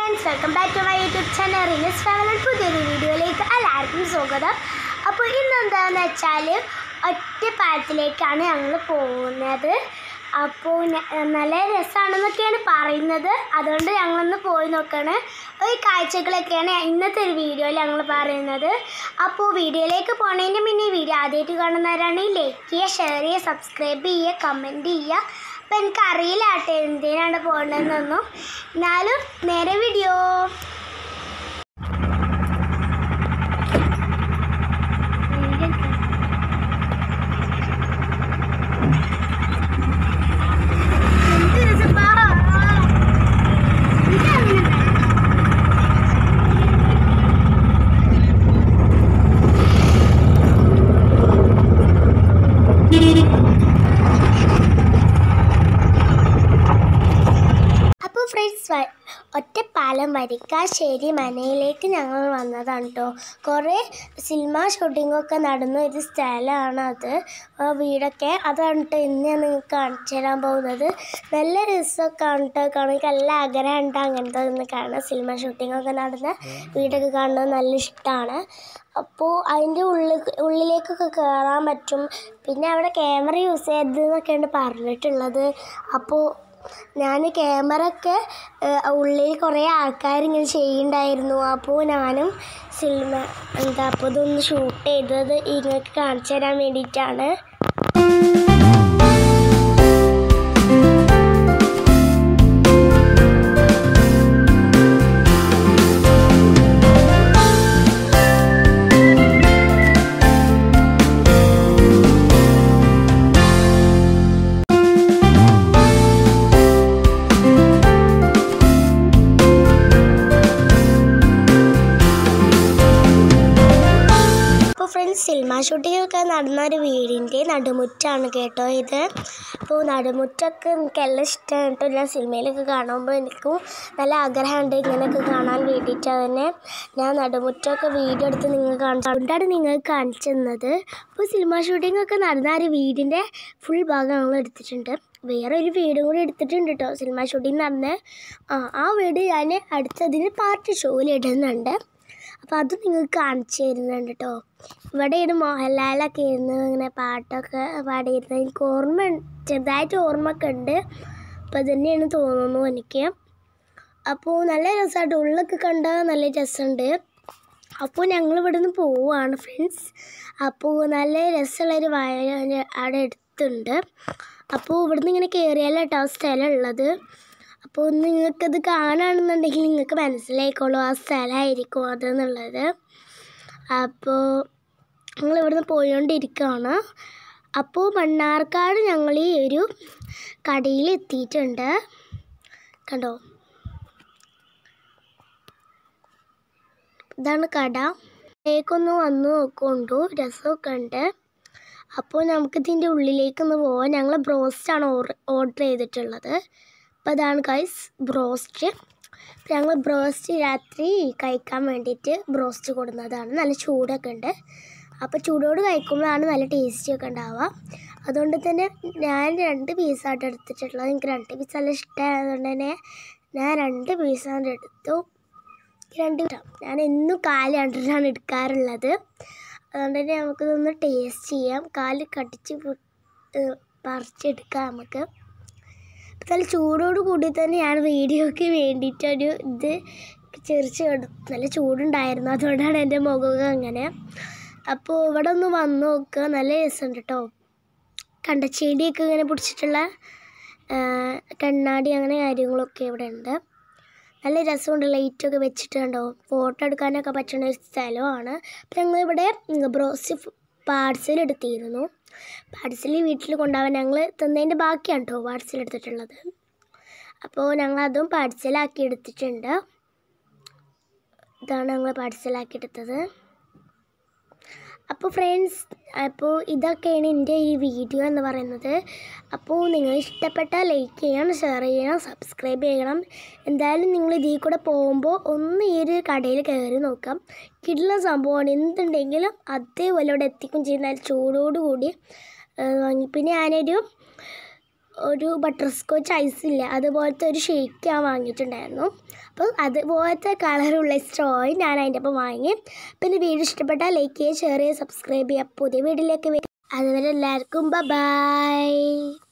friends, welcome back to my YouTube channel Rinis Family. പുതിയൊരു വീഡിയോയിലേക്ക് എല്ലാവർക്കും സ്വാഗതം. അപ്പോൾ ഇന്ന് എന്താണെന്ന് വെച്ചാൽ ഒറ്റപ്പാലത്തിലേക്കാണ് ഞങ്ങൾ പോകുന്നത്. അപ്പോൾ നല്ല രസമാണെന്നൊക്കെയാണ് പറയുന്നത്. അതുകൊണ്ട് ഞങ്ങളൊന്ന് പോയി നോക്കുകയാണ്. ഈ കാഴ്ചകളൊക്കെയാണ് ഇന്നത്തെ ഒരു വീഡിയോയിൽ ഞങ്ങൾ പറയുന്നത്. അപ്പോൾ വീഡിയോയിലേക്ക് പോകുന്നതിന് മുന്നേ വീഡിയോ ആദ്യമായിട്ട് കാണുന്നവരാണെങ്കിൽ ലൈക്ക് ചെയ്യുക, ഷെയർ ചെയ്യുക, സബ്സ്ക്രൈബ് ചെയ്യുക, കമൻറ്റ് ചെയ്യുക. അപ്പം എനിക്കറിയില്ല കേട്ടോ എന്തിനാണ് പോകേണ്ടതെന്നൊന്നും. എന്നാലും നേരെ വീഡിയോ. ഒറ്റപ്പാലം വരിക്കാശ്ശേരി മനയിലേക്ക് ഞങ്ങൾ വന്നതാണ് കേട്ടോ. കുറേ സിനിമ ഷൂട്ടിങ്ങൊക്കെ നടന്ന ഒരു സ്ഥലമാണ് അത്. വീടൊക്കെ അതാണ് കേട്ടോ ഇന്ന് ഞാൻ നിങ്ങൾക്ക് കാണിച്ചു തരാൻ പോകുന്നത്. നല്ല രസമൊക്കെ ആണ് കേട്ടോ. കാണാൻ നല്ല ആഗ്രഹമുണ്ട് അങ്ങനത്തെ ഒന്ന് കാണാൻ. സിനിമ ഷൂട്ടിങ്ങൊക്കെ നടന്ന വീടൊക്കെ കാണുന്നത് നല്ല ഇഷ്ടമാണ്. അപ്പോൾ അതിൻ്റെ ഉള്ളിലേക്കൊക്കെ കയറാൻ പറ്റും. പിന്നെ അവിടെ ക്യാമറ യൂസ് ചെയ്തതെന്നൊക്കെയാണ് പറഞ്ഞിട്ടുള്ളത്. അപ്പോൾ ഞാൻ ക്യാമറ ഒക്കെ ഉള്ളിൽ കുറേ ആൾക്കാരിങ്ങനെ ചെയ്യുന്നുണ്ടായിരുന്നു. അപ്പോൾ ഞാനും അപ്പോൾ ഇതൊന്ന് ഷൂട്ട് ചെയ്തത് നിങ്ങൾക്ക് കാണിച്ചു തരാൻ വേണ്ടിയിട്ടാണ്. സിനിമ ഷൂട്ടിങ്ങൊക്കെ നടന്ന ഒരു വീടിൻ്റെ നടുമുറ്റാണ് കേട്ടോ ഇത്. അപ്പോൾ നടുമുറ്റൊക്കെ എനിക്കെല്ലാം ഇഷ്ടമാണ് കേട്ടോ. ഞാൻ സിനിമയിലൊക്കെ കാണുമ്പോൾ എനിക്കും നല്ല ആഗ്രഹമുണ്ട് ഇങ്ങനെയൊക്കെ കാണാൻ വേണ്ടിയിട്ട്. തന്നെ ഞാൻ നടുമുറ്റമൊക്കെ വീഡിയോ എടുത്ത് അതുകൊണ്ടാണ് നിങ്ങൾക്ക് കാണിച്ചു തന്നത്. അപ്പോൾ സിനിമ ഷൂട്ടിങ്ങൊക്കെ നടന്ന ഒരു വീടിൻ്റെ ഫുൾ ഭാഗം ഞങ്ങൾ എടുത്തിട്ടുണ്ട്. വേറെ ഒരു വീടും കൂടി എടുത്തിട്ടുണ്ട് കേട്ടോ സിനിമ ഷൂട്ടിങ് നടന്ന്. ആ വീട് ഞാൻ അടുത്തതിന് പാർട്ട് ഷോയിൽ ഇടുന്നുണ്ട്. അപ്പോൾ അത് നിങ്ങൾക്ക് കാണിച്ചു തരുന്നുണ്ട് കേട്ടോ. ഇവിടെയാണ് മോഹൻലാലൊക്കെ ഇരുന്ന് ഇങ്ങനെ പാട്ടൊക്കെ പാടിയിരുന്നത്. എനിക്ക് ചെറുതായിട്ട് ഓർമ്മയൊക്കെ ഉണ്ട്. അപ്പോൾ അത് തന്നെയാണ് തോന്നുന്നു എനിക്ക്. അപ്പോൾ നല്ല രസമായിട്ട് ഉള്ളൊക്കെ കണ്ടാൽ നല്ല രസമുണ്ട്. അപ്പോൾ ഞങ്ങൾ ഇവിടെ നിന്ന് പോവുകയാണ് ഫ്രണ്ട്സ്. അപ്പോൾ നല്ല രസമുള്ളൊരു വയൽ അവിടെ അടുത്തുണ്ട്. അപ്പോൾ ഇവിടുന്ന് ഇങ്ങനെ കയറിയാലാട്ടോ ആ സ്ഥലം ഉള്ളത്. അപ്പോൾ നിങ്ങൾക്കത് കാണുകയാണെന്നുണ്ടെങ്കിൽ നിങ്ങൾക്ക് മനസ്സിലായിക്കോളൂ ആ സ്ഥലമായിരിക്കും അതെന്നുള്ളത്. അപ്പോൾ ഞങ്ങൾ ഇവിടുന്ന് പോയിക്കൊണ്ടിരിക്കുകയാണ്. അപ്പോൾ മണ്ണാർക്കാട് ഞങ്ങൾ ഈ ഒരു കടയിൽ എത്തിയിട്ടുണ്ട്. കണ്ടോ, ഇതാണ് കട. േക്കൊന്ന് വന്ന് നോക്കൊണ്ടു, രസമൊക്കെ ഉണ്ട്. അപ്പോൾ നമുക്കിതിൻ്റെ ഉള്ളിലേക്കൊന്ന് പോവാം. ഞങ്ങൾ ബ്രോസ്റ്റാണ് ഓർഡർ ചെയ്തിട്ടുള്ളത്. അപ്പോൾ അതാണ് ഗൈസ് ബ്രോസ്റ്റ്. ഞങ്ങൾ ബ്രോസ്റ്റ് രാത്രി കഴിക്കാൻ വേണ്ടിയിട്ട് ബ്രോസ്റ്റ് കൊടുക്കുന്നതാണ്. നല്ല ചൂടൊക്കെ ഉണ്ട്. അപ്പോൾ ചൂടോട് കഴിക്കുമ്പോഴാണ് നല്ല ടേസ്റ്റിയൊക്കെ ഉണ്ടാവുക. അതുകൊണ്ട് തന്നെ ഞാൻ 2 പീസായിട്ട് എടുത്തിട്ടുള്ളത്. എനിക്ക് 2 പീസ് നല്ല ഇഷ്ടമായതുകൊണ്ട് തന്നെ ഞാൻ 2 പീസാണ് എടുത്തു. ഞാൻ എന്നും 4 കണ്ടിട്ടാണ് എടുക്കാറുള്ളത്. അതുകൊണ്ട് തന്നെ നമുക്കിതൊന്ന് ടേസ്റ്റ് ചെയ്യാം. 4 കടിച്ച് പറിച്ചെടുക്കാം നമുക്ക്. നല്ല ചൂടോട് കൂടി തന്നെ ഞാൻ വീഡിയോയ്ക്ക് വേണ്ടിയിട്ടൊരു ഇത് ചെറിച്ച് നല്ല ചൂടുണ്ടായിരുന്നു. അതുകൊണ്ടാണ് എൻ്റെ മുഖമൊക്കെ അങ്ങനെ. അപ്പോൾ ഇവിടെ ഒന്ന് വന്ന് നോക്കുക, നല്ല രസമുണ്ട് കേട്ടോ. കണ്ടച്ചെടിയൊക്കെ ഇങ്ങനെ പിടിച്ചിട്ടുള്ള കണ്ണാടി അങ്ങനെ കാര്യങ്ങളൊക്കെ ഇവിടെ ഉണ്ട്. നല്ല രസമുണ്ട്. ലൈറ്റൊക്കെ വെച്ചിട്ട് കണ്ടോ, ഫോട്ടോ എടുക്കാനൊക്കെ പറ്റുന്ന ഒരു സ്ഥലമാണ്. അപ്പോൾ ഞങ്ങളിവിടെ ബ്രോസ്റ്റ് പാർസൽ എടുത്തിരുന്നു. പാർസൽ വീട്ടിൽ കൊണ്ടുപോകാൻ ഞങ്ങൾ തന്നതിൻ്റെ ബാക്കിയാണ് കേട്ടോ പാർസൽ എടുത്തിട്ടുള്ളത്. അപ്പോൾ ഞങ്ങളതും പാർസലാക്കി എടുത്തിട്ടുണ്ട്. ഇതാണ് ഞങ്ങൾ പാർസലാക്കി എടുത്തത്. അപ്പോൾ ഫ്രണ്ട്സ്, അപ്പോൾ ഇതൊക്കെയാണ് എൻ്റെ ഈ വീഡിയോ എന്ന് പറയുന്നത്. അപ്പോൾ നിങ്ങൾ ഇഷ്ടപ്പെട്ടാൽ ലൈക്ക് ചെയ്യണം, ഷെയർ ചെയ്യണം, സബ്സ്ക്രൈബ് ചെയ്യണം. എന്തായാലും നിങ്ങൾ ഇതിൽ കൂടെ പോകുമ്പോൾ ഒന്ന് ഈ ഒരു കടയിൽ കയറി നോക്കാം. കിട്ടുന്ന സംഭവമാണ്. എന്തുണ്ടെങ്കിലും അതേപോലെ ഇവിടെ എത്തിക്കും ചെയ്യുന്ന ചൂടോടുകൂടി വാങ്ങി. പിന്നെ ഞാനൊരു ഒരു ബട്ടർ സ്കോച്ച് ഐസ് ഇല്ല അതുപോലത്തെ ഒരു ഷേക്ക് ഞാൻ വാങ്ങിയിട്ടുണ്ടായിരുന്നു. അപ്പോൾ അതുപോലത്തെ കളറുള്ള സ്ട്രോയും ഞാൻ അതിൻ്റെ ഒപ്പം വാങ്ങി. പിന്നെ വീഡിയോ ഇഷ്ടപ്പെട്ടാൽ ലൈക്ക് ചെയ്യുക, ഷെയർ ചെയ്യുക, സബ്സ്ക്രൈബ് ചെയ്യുക. പുതിയ വീഡിയോയിലേക്ക് വരും. അതുവരെ എല്ലാവർക്കും ബൈ.